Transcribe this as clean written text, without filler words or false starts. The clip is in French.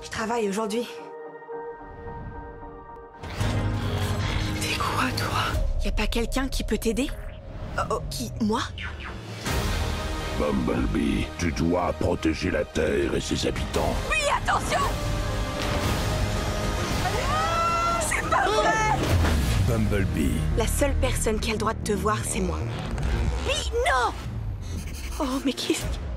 Je travaille aujourd'hui. T'es quoi, toi? Y a pas quelqu'un qui peut t'aider? Oh, qui? Moi? Bumblebee, tu dois protéger la Terre et ses habitants. Oui, attention! C'est pas vrai! Bumblebee. La seule personne qui a le droit de te voir, c'est moi. Oui, non! Oh, mais qu'est-ce...